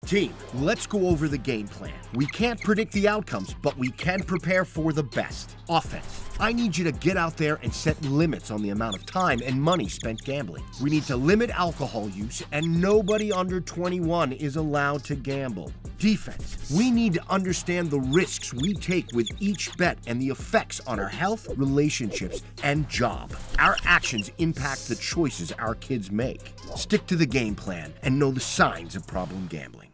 Team, let's go over the game plan. We can't predict the outcomes, but we can prepare for the best. Offense, I need you to get out there and set limits on the amount of time and money spent gambling. We need to limit alcohol use, and nobody under 21 is allowed to gamble. Defense, we need to understand the risks we take with each bet and the effects on our health, relationships, and job. Our actions impact the choices our kids make. Stick to the game plan and know the signs of problem gambling.